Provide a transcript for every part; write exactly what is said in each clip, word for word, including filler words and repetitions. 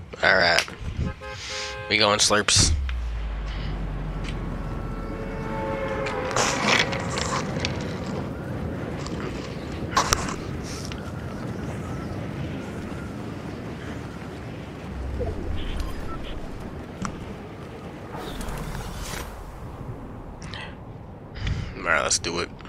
Alright. We going slurps. Alright, let's do it.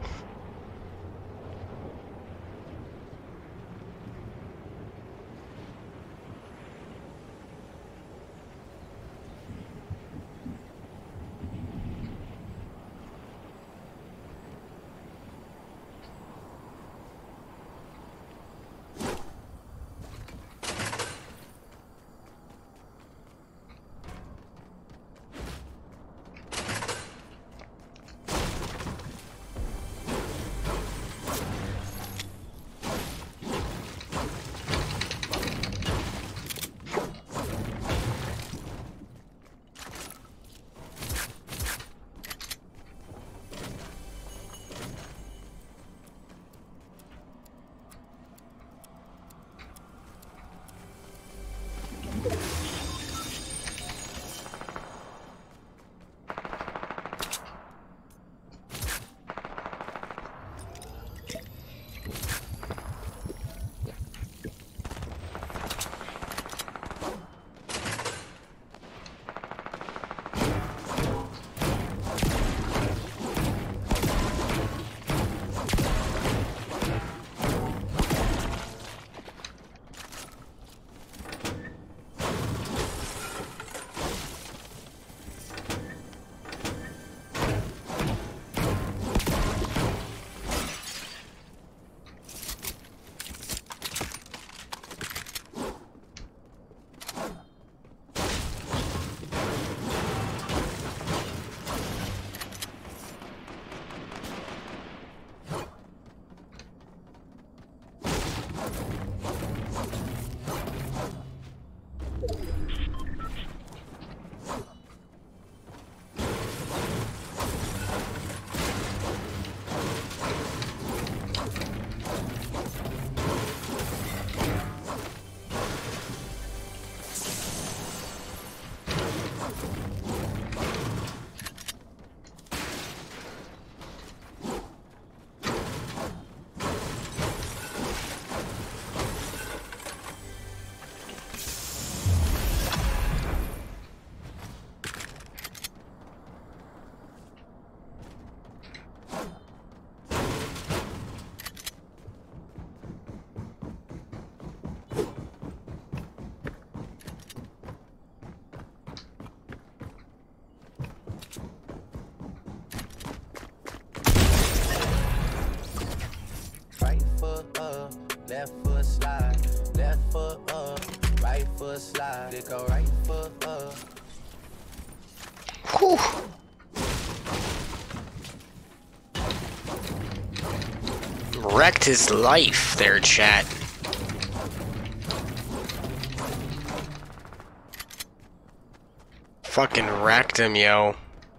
Left foot slide, left foot up, right foot slide, it go right foot up. Whew. Wrecked his life there, chat. Fucking wrecked him, yo.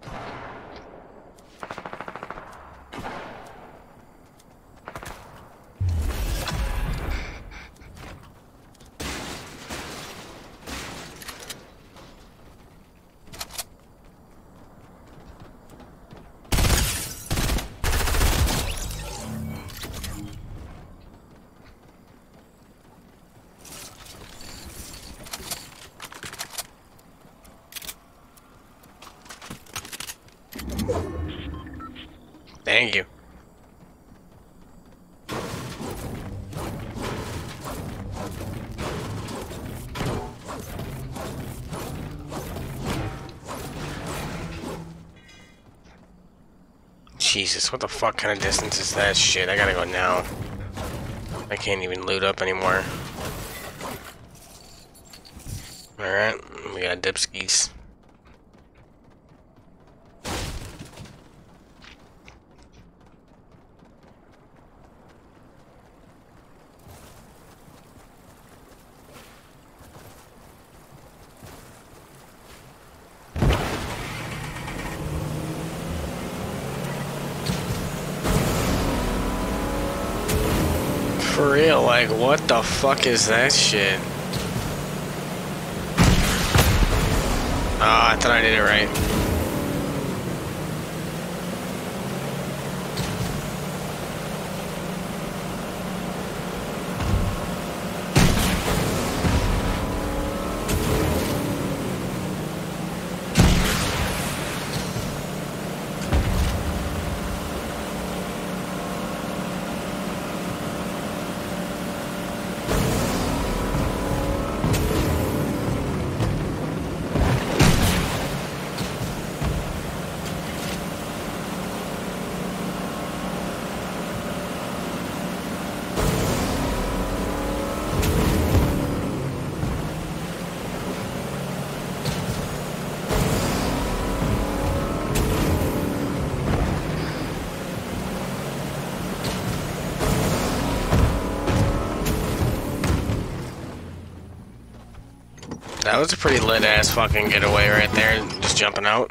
Thank you. Jesus, what the fuck kind of distance is that shit? I gotta go now. I can't even loot up anymore. Alright, we got dipskis. For real, like, what the fuck is that shit? Oh, I thought I did it right. That was a pretty lit ass fucking getaway right there, just jumping out.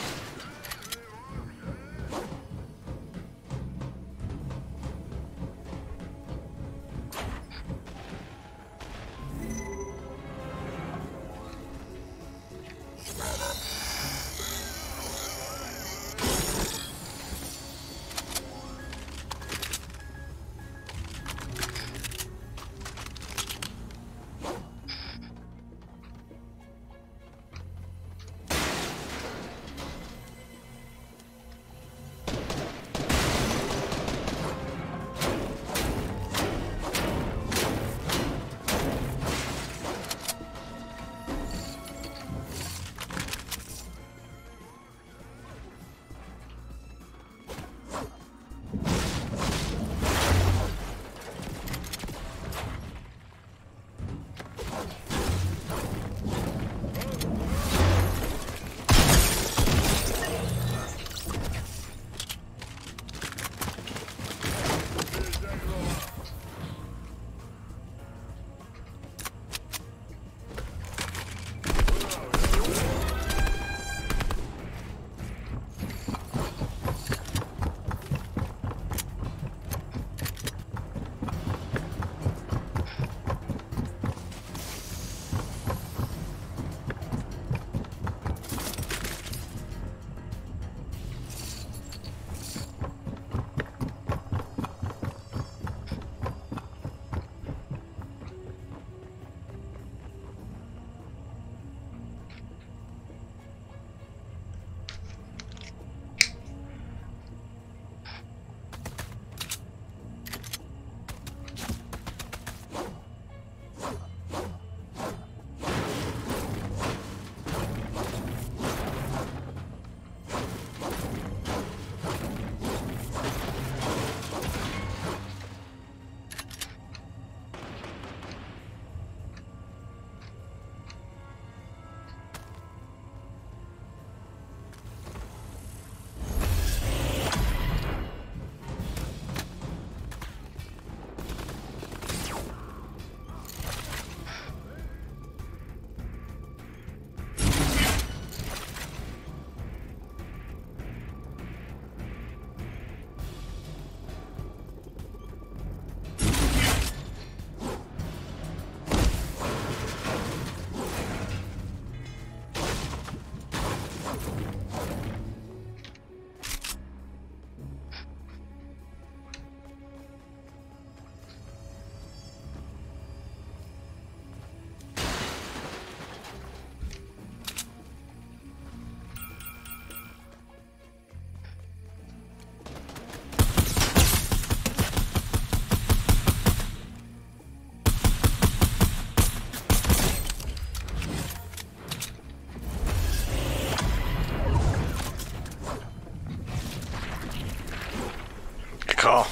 Call.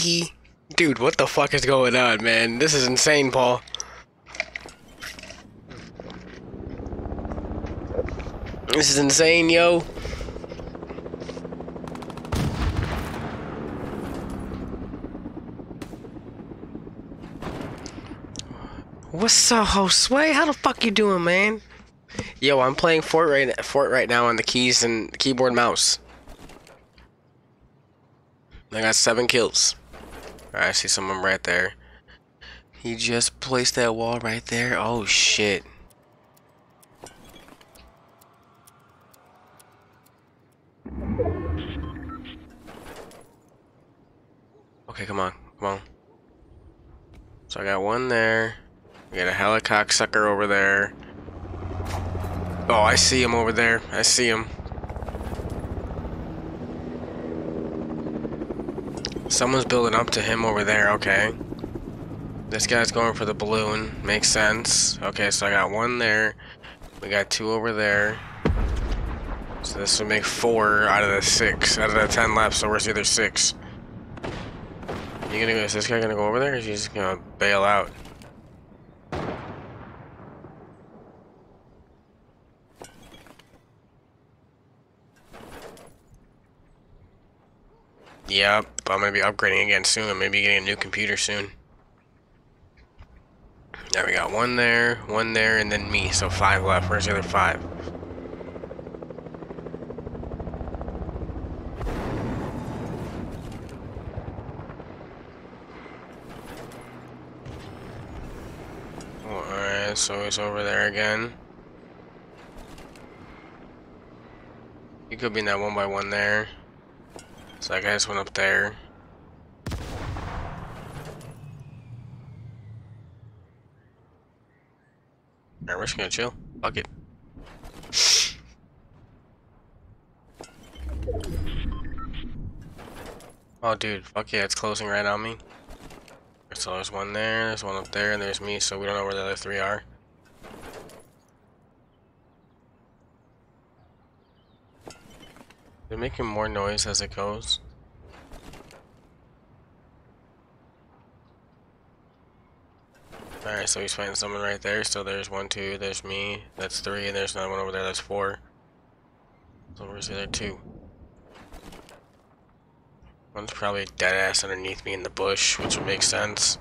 hee. Dude, what the fuck is going on, man? This is insane, Paul. This is insane, yo. What's up, Josue? How the fuck you doing, man? Yo, I'm playing Fortnite right, Fort right now on the keys and keyboard mouse. I got seven kills. Alright, I see someone right there. He just placed that wall right there. Oh, shit. Okay, come on. Come on. So I got one there. We got a helicock sucker over there. Oh, I see him over there. I see him. Someone's building up to him over there. Okay. This guy's going for the balloon. Makes sense. Okay, so I got one there. We got two over there. So this would make four out of the six. Out of the ten left, so where's the other six? You gonna go, is this guy gonna go over there, or is he just gonna bail out? Yep, I'm gonna be upgrading again soon. I'm gonna be getting a new computer soon. Now we got one there, one there, and then me. So five left. Where's the other five? Alright, so he's over there again. He could be in that one by one there. So that guy just went up there. Alright, we're just gonna chill. Fuck it. Oh, dude. Fuck yeah, it's closing right on me. So there's one there, there's one up there, and there's me, so we don't know where the other three are. They're making more noise as it goes. Alright, so he's fighting someone right there. So there's one, two, there's me. That's three, and there's another one over there. That's four. So where's the other two? One's probably dead ass underneath me in the bush, which would make sense.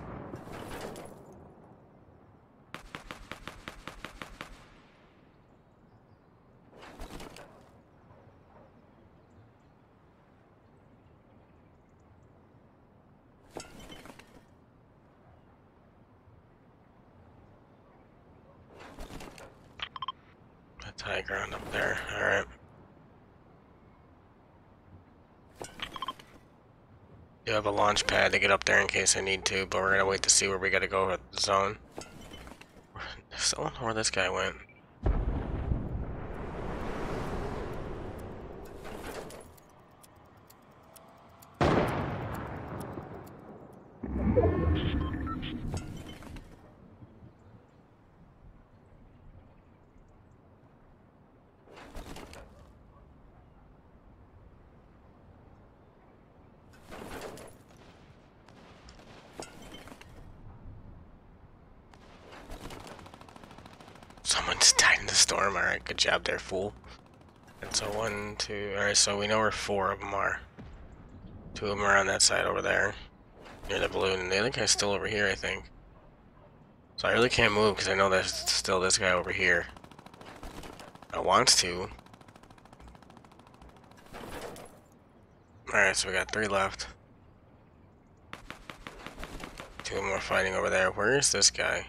That's high ground up there. Alright. You have a launch pad to get up there in case I need to, but we're gonna wait to see where we gotta go with the zone. Still don't know where this guy went. Someone's died in the storm. Alright, good job there, fool. And so one, two, alright, so we know where four of them are. Two of them are on that side over there, near the balloon, and the other guy's still over here, I think. So I really can't move because I know there's still this guy over here. I want to. Alright, so we got three left. Two more fighting over there. Where is this guy?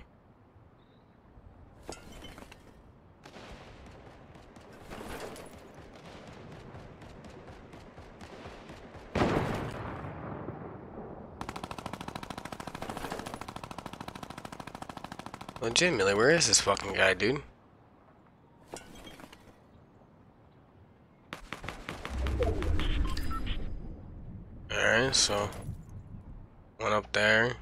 Legitimately, where is this fucking guy, dude? Alright, so one up there.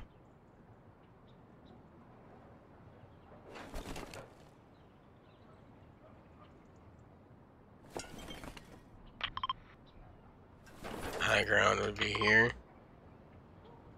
High ground would be here.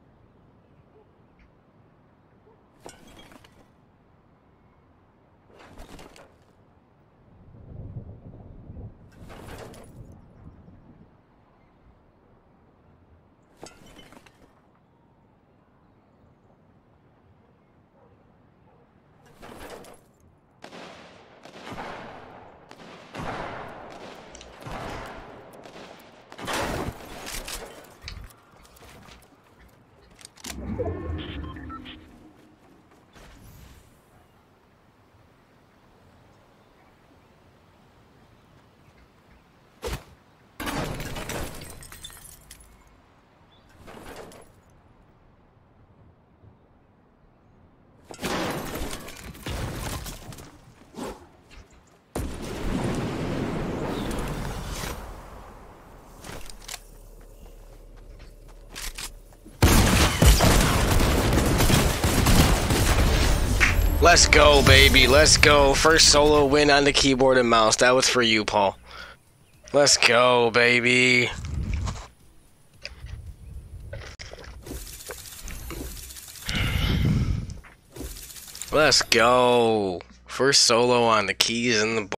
Let's go, baby. Let's go. First solo win on the keyboard and mouse. That was for you, Paul. Let's go, baby. Let's go. First solo on the keys and the